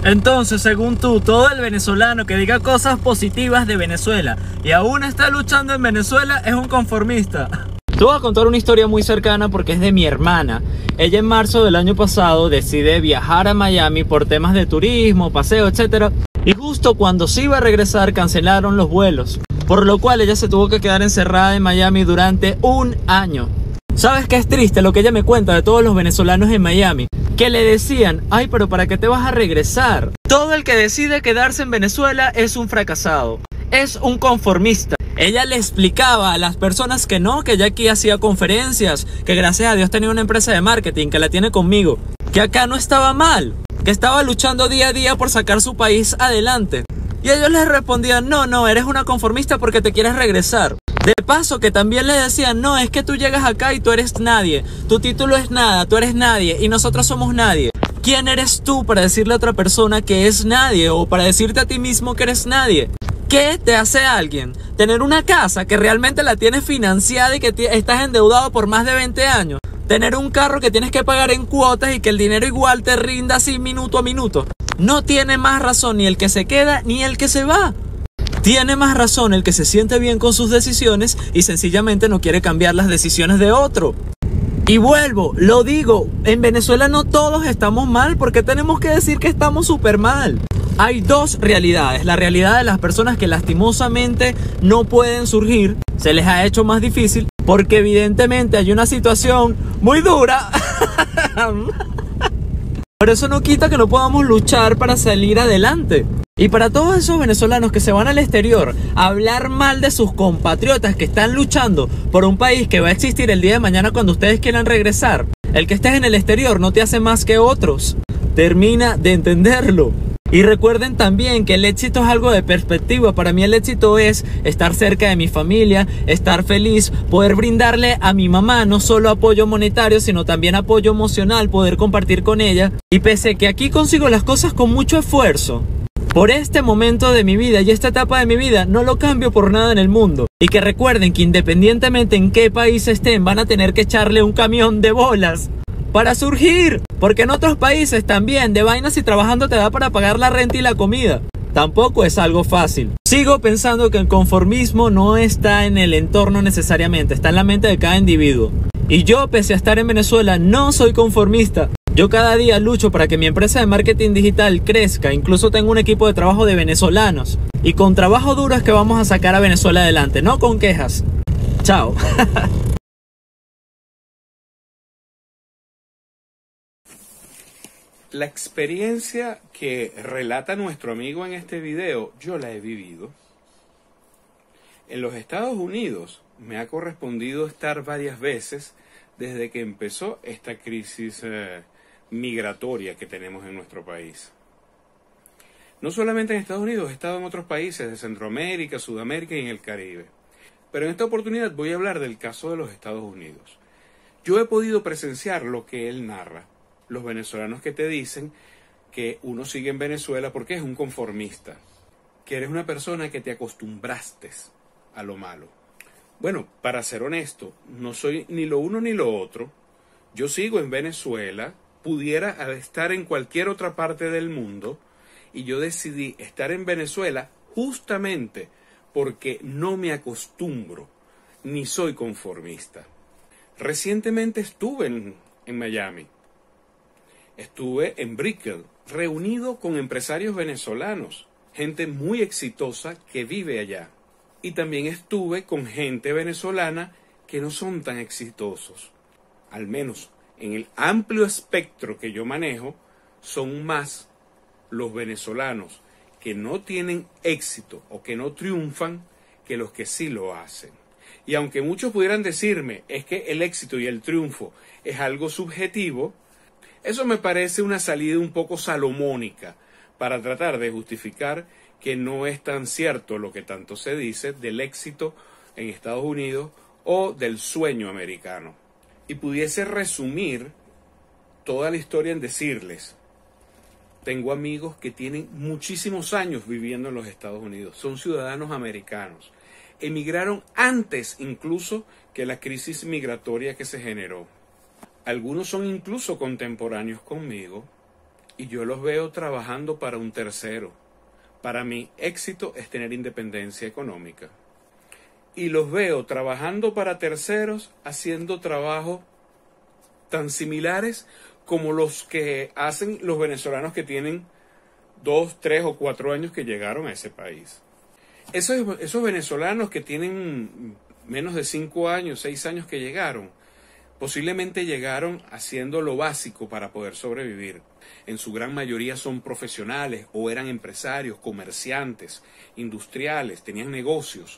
Entonces, según tú, todo el venezolano que diga cosas positivas de Venezuela y aún está luchando en Venezuela es un conformista. Te voy a contar una historia muy cercana porque es de mi hermana. Ella en marzo del año pasado decide viajar a Miami por temas de turismo, paseo, etc. Y justo cuando se iba a regresar cancelaron los vuelos, por lo cual ella se tuvo que quedar encerrada en Miami durante un año. ¿Sabes qué es triste lo que ella me cuenta de todos los venezolanos en Miami? Que le decían, ay, pero ¿para qué te vas a regresar? Todo el que decide quedarse en Venezuela es un fracasado, es un conformista. Ella le explicaba a las personas que no, que ella aquí hacía conferencias, que gracias a Dios tenía una empresa de marketing, que la tiene conmigo, que acá no estaba mal, que estaba luchando día a día por sacar su país adelante. Y ellos les respondían, no, eres una conformista porque te quieres regresar. De paso que también le decían, no, es que tú llegas acá y tú eres nadie, tu título es nada, tú eres nadie y nosotros somos nadie. ¿Quién eres tú para decirle a otra persona que es nadie o para decirte a ti mismo que eres nadie? ¿Qué te hace alguien? Tener una casa que realmente la tienes financiada y que estás endeudado por más de 20 años. Tener un carro que tienes que pagar en cuotas y que el dinero igual te rinda así minuto a minuto. No tiene más razón ni el que se queda ni el que se va. Tiene más razón el que se siente bien con sus decisiones y sencillamente no quiere cambiar las decisiones de otro. Y vuelvo, lo digo, en Venezuela no todos estamos mal, porque tenemos que decir que estamos súper mal. Hay dos realidades, la realidad de las personas que lastimosamente no pueden surgir, se les ha hecho más difícil, porque evidentemente hay una situación muy dura. Pero eso no quita que no podamos luchar para salir adelante. Y para todos esos venezolanos que se van al exterior a hablar mal de sus compatriotas que están luchando por un país que va a existir el día de mañana cuando ustedes quieran regresar, el que estés en el exterior no te hace más que otros. Termina de entenderlo. Y recuerden también que el éxito es algo de perspectiva. Para mí el éxito es estar cerca de mi familia, estar feliz, poder brindarle a mi mamá no solo apoyo monetario, sino también apoyo emocional, poder compartir con ella. Y pese a que aquí consigo las cosas con mucho esfuerzo, por este momento de mi vida y esta etapa de mi vida no lo cambio por nada en el mundo. Y que recuerden que independientemente en qué país estén, van a tener que echarle un camión de bolas para surgir. Porque en otros países también de vainas y trabajando te da para pagar la renta y la comida. Tampoco es algo fácil. Sigo pensando que el conformismo no está en el entorno necesariamente, está en la mente de cada individuo. Y yo, pese a estar en Venezuela, no soy conformista. Yo cada día lucho para que mi empresa de marketing digital crezca. Incluso tengo un equipo de trabajo de venezolanos. Y con trabajo duro es que vamos a sacar a Venezuela adelante, no con quejas. Chao. La experiencia que relata nuestro amigo en este video, yo la he vivido. En los Estados Unidos me ha correspondido estar varias veces desde que empezó esta crisis migratoria que tenemos en nuestro país. No solamente en Estados Unidos, he estado en otros países de Centroamérica, Sudamérica y en el Caribe. Pero en esta oportunidad voy a hablar del caso de los Estados Unidos. Yo he podido presenciar lo que él narra. Los venezolanos que te dicen que uno sigue en Venezuela porque es un conformista, que eres una persona que te acostumbraste a lo malo. Bueno, para ser honesto, no soy ni lo uno ni lo otro. Yo sigo en Venezuela, pudiera estar en cualquier otra parte del mundo, y yo decidí estar en Venezuela justamente porque no me acostumbro, ni soy conformista. Recientemente estuve en Miami. Estuve en Brickell, reunido con empresarios venezolanos, gente muy exitosa que vive allá. Y también estuve con gente venezolana que no son tan exitosos. Al menos en el amplio espectro que yo manejo, son más los venezolanos que no tienen éxito o que no triunfan que los que sí lo hacen. Y aunque muchos pudieran decirme, es que el éxito y el triunfo es algo subjetivo, eso me parece una salida un poco salomónica para tratar de justificar que no es tan cierto lo que tanto se dice del éxito en Estados Unidos o del sueño americano. Y pudiese resumir toda la historia en decirles, tengo amigos que tienen muchísimos años viviendo en los Estados Unidos, son ciudadanos americanos, emigraron antes incluso que la crisis migratoria que se generó. Algunos son incluso contemporáneos conmigo y yo los veo trabajando para un tercero. Para mí, éxito es tener independencia económica. Y los veo trabajando para terceros, haciendo trabajos tan similares como los que hacen los venezolanos que tienen 2, 3 o 4 años que llegaron a ese país. Esos venezolanos que tienen menos de 5 años, 6 años que llegaron, posiblemente llegaron haciendo lo básico para poder sobrevivir. En su gran mayoría son profesionales o eran empresarios, comerciantes, industriales, tenían negocios.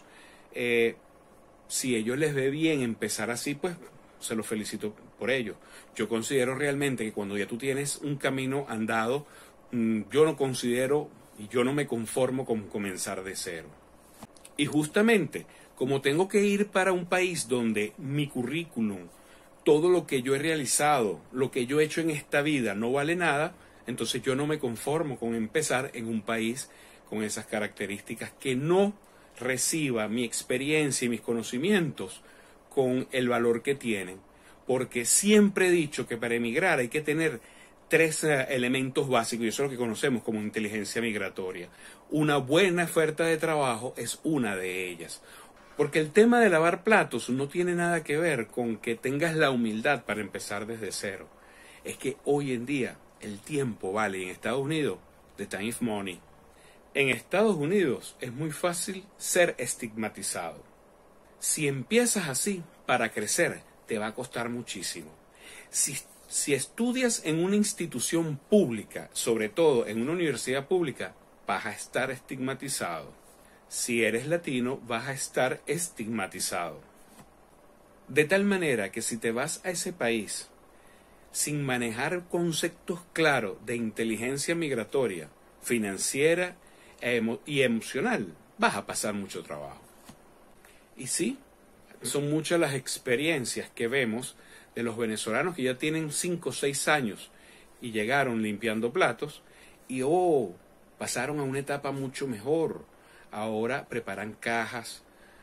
Si a ellos les ve bien empezar así, pues se los felicito por ello. Yo considero realmente que cuando ya tú tienes un camino andado, yo no considero y yo no me conformo con comenzar de cero. Y justamente, como tengo que ir para un país donde mi currículum, todo lo que yo he realizado, lo que yo he hecho en esta vida no vale nada, entonces yo no me conformo con empezar en un país con esas características que no reciba mi experiencia y mis conocimientos con el valor que tienen. Porque siempre he dicho que para emigrar hay que tener 3 elementos básicos, y eso es lo que conocemos como inteligencia migratoria. Una buena oferta de trabajo es una de ellas. Porque el tema de lavar platos no tiene nada que ver con que tengas la humildad para empezar desde cero. Es que hoy en día el tiempo vale. En Estados Unidos, the time is money. En Estados Unidos es muy fácil ser estigmatizado. Si empiezas así, para crecer, te va a costar muchísimo. Si estudias en una institución pública, sobre todo en una universidad pública, vas a estar estigmatizado. Si eres latino, vas a estar estigmatizado. De tal manera que si te vas a ese país sin manejar conceptos claros de inteligencia migratoria, financiera y emocional, vas a pasar mucho trabajo. Y sí, son muchas las experiencias que vemos de los venezolanos que ya tienen 5 o 6 años y llegaron limpiando platos y pasaron a una etapa mucho mejor. Ahora preparan cajas,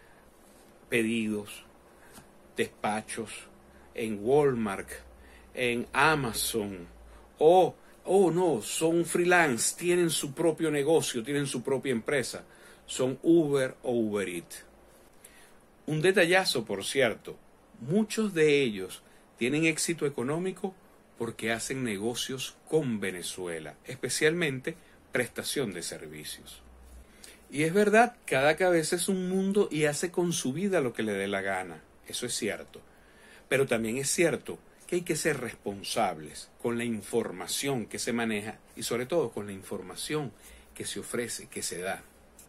pedidos, despachos en Walmart, en Amazon, no, son freelance, tienen su propio negocio, tienen su propia empresa, son Uber o Uber Eats. Un detallazo, por cierto, muchos de ellos tienen éxito económico porque hacen negocios con Venezuela, especialmente prestación de servicios. Y es verdad, cada cabeza es un mundo y hace con su vida lo que le dé la gana, eso es cierto. Pero también es cierto que hay que ser responsables con la información que se maneja y sobre todo con la información que se ofrece, que se da.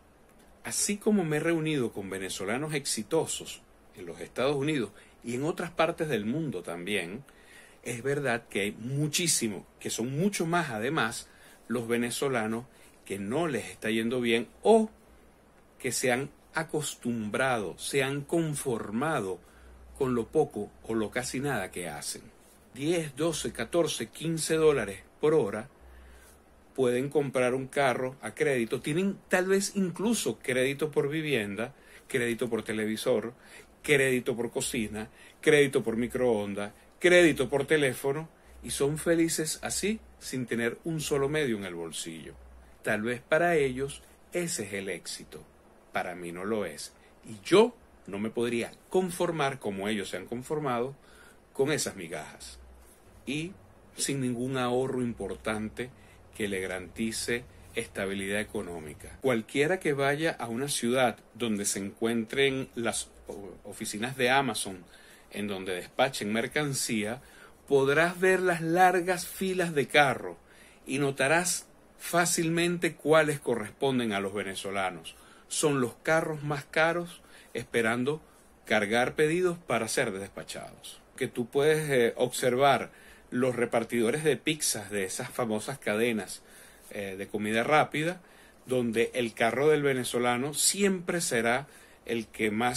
Así como me he reunido con venezolanos exitosos en los Estados Unidos y en otras partes del mundo también, es verdad que hay muchísimo, que son mucho más además, los venezolanos que no les está yendo bien o que se han acostumbrado, se han conformado con lo poco o lo casi nada que hacen. 10, 12, 14, 15 dólares por hora pueden comprar un carro a crédito, tienen tal vez incluso crédito por vivienda, crédito por televisor, crédito por cocina, crédito por microondas, crédito por teléfono y son felices así sin tener un solo medio en el bolsillo. Tal vez para ellos ese es el éxito, para mí no lo es y yo no me podría conformar como ellos se han conformado con esas migajas y sin ningún ahorro importante que le garantice estabilidad económica. Cualquiera que vaya a una ciudad donde se encuentren las oficinas de Amazon, en donde despachen mercancía, podrás ver las largas filas de carros y notarás fácilmente cuáles corresponden a los venezolanos. Son los carros más caros esperando cargar pedidos para ser despachados. Que tú puedes observar los repartidores de pizzas de esas famosas cadenas de comida rápida, donde el carro del venezolano siempre será el que más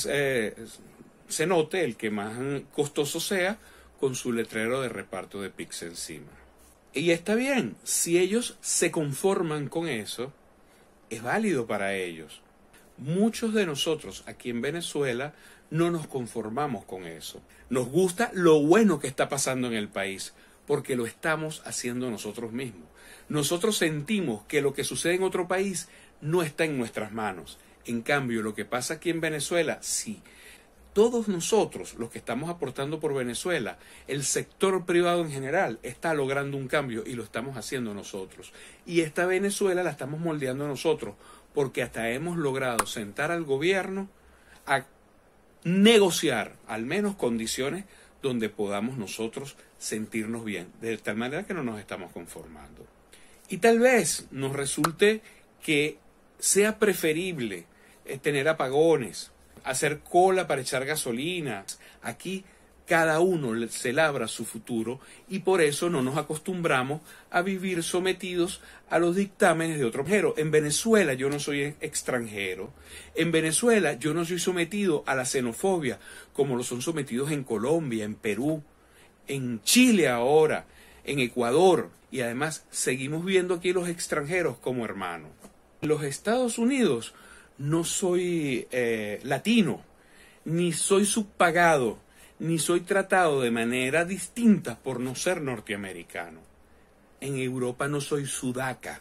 se note, el que más costoso sea, con su letrero de reparto de pizza encima. Y está bien, si ellos se conforman con eso, es válido para ellos. Muchos de nosotros aquí en Venezuela no nos conformamos con eso. Nos gusta lo bueno que está pasando en el país, porque lo estamos haciendo nosotros mismos. Nosotros sentimos que lo que sucede en otro país no está en nuestras manos. En cambio, lo que pasa aquí en Venezuela, sí. Todos nosotros, los que estamos aportando por Venezuela, el sector privado en general, está logrando un cambio y lo estamos haciendo nosotros. Y esta Venezuela la estamos moldeando nosotros, porque hasta hemos logrado sentar al gobierno a negociar al menos condiciones donde podamos nosotros sentirnos bien, de tal manera que no nos estamos conformando. Y tal vez nos resulte que sea preferible tener apagones, hacer cola para echar gasolina. Aquí cada uno se labra su futuro y por eso no nos acostumbramos a vivir sometidos a los dictámenes de otro extranjero. En Venezuela yo no soy extranjero. En Venezuela yo no soy sometido a la xenofobia como lo son sometidos en Colombia, en Perú, en Chile ahora, en Ecuador. Y además seguimos viendo aquí los extranjeros como hermanos. En los Estados Unidos no soy latino, ni soy subpagado, ni soy tratado de manera distinta por no ser norteamericano. En Europa no soy sudaca.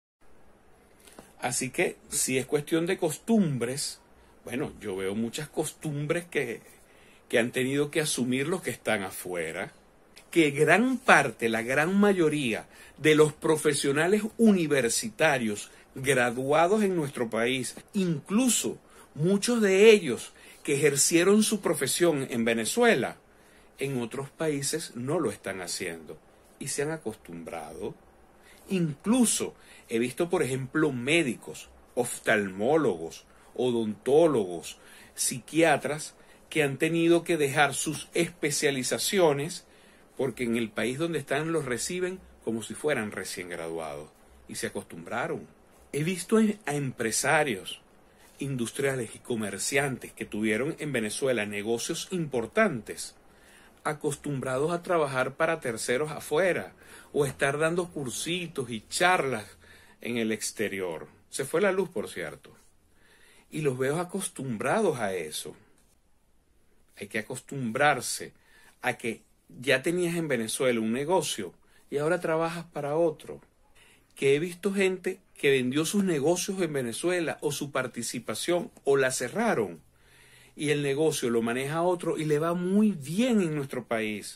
Así que si es cuestión de costumbres, bueno, yo veo muchas costumbres que han tenido que asumir los que están afuera, que gran parte, la gran mayoría de los profesionales universitarios graduados en nuestro país, incluso muchos de ellos que ejercieron su profesión en Venezuela, en otros países no lo están haciendo y se han acostumbrado. Incluso he visto, por ejemplo, médicos, oftalmólogos, odontólogos, psiquiatras que han tenido que dejar sus especializaciones porque en el país donde están los reciben como si fueran recién graduados y se acostumbraron. He visto a empresarios, industriales y comerciantes que tuvieron en Venezuela negocios importantes, acostumbrados a trabajar para terceros afuera o estar dando cursitos y charlas en el exterior. Se fue la luz, por cierto. Y los veo acostumbrados a eso. Hay que acostumbrarse a que ya tenías en Venezuela un negocio y ahora trabajas para otro. Que he visto gente que vendió sus negocios en Venezuela o su participación o la cerraron y el negocio lo maneja otro y le va muy bien en nuestro país.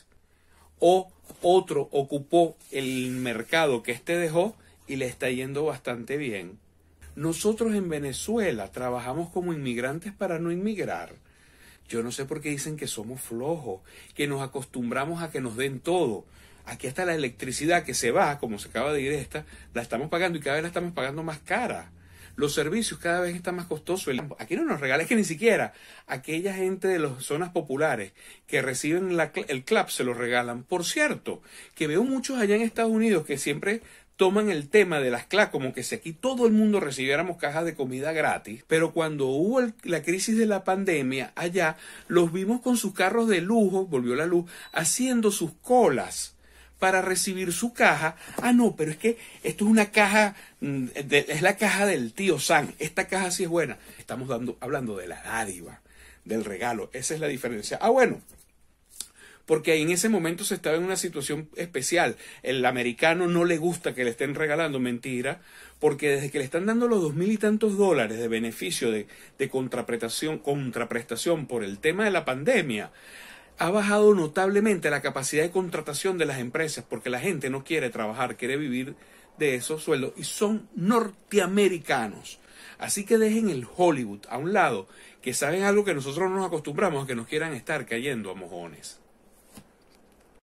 O otro ocupó el mercado que éste dejó y le está yendo bastante bien. Nosotros en Venezuela trabajamos como inmigrantes para no inmigrar. Yo no sé por qué dicen que somos flojos, que nos acostumbramos a que nos den todo. Aquí hasta la electricidad que se va, como se acaba de ir esta, la estamos pagando y cada vez la estamos pagando más cara. Los servicios cada vez están más costosos. Aquí no nos regalan, es que ni siquiera aquella gente de las zonas populares que reciben el CLAP se lo regalan. Por cierto, que veo muchos allá en Estados Unidos que siempre toman el tema de las CLAP como que si aquí todo el mundo recibiéramos cajas de comida gratis, pero cuando hubo la crisis de la pandemia, allá los vimos con sus carros de lujo, volvió la luz, haciendo sus colas para recibir su caja. Ah, no, pero es que esto es una caja, es la caja del tío Sam, esta caja sí es buena. Estamos hablando de la dádiva, del regalo, esa es la diferencia. Ah, bueno, porque en ese momento se estaba en una situación especial. El americano no le gusta que le estén regalando, mentira, porque desde que le están dando los $2,000 y tantos de beneficio de contraprestación por el tema de la pandemia, ha bajado notablemente la capacidad de contratación de las empresas, porque la gente no quiere trabajar, quiere vivir de esos sueldos, y son norteamericanos. Así que dejen el Hollywood a un lado, que saben algo que nosotros no nos acostumbramos, a que nos quieran estar cayendo a mojones.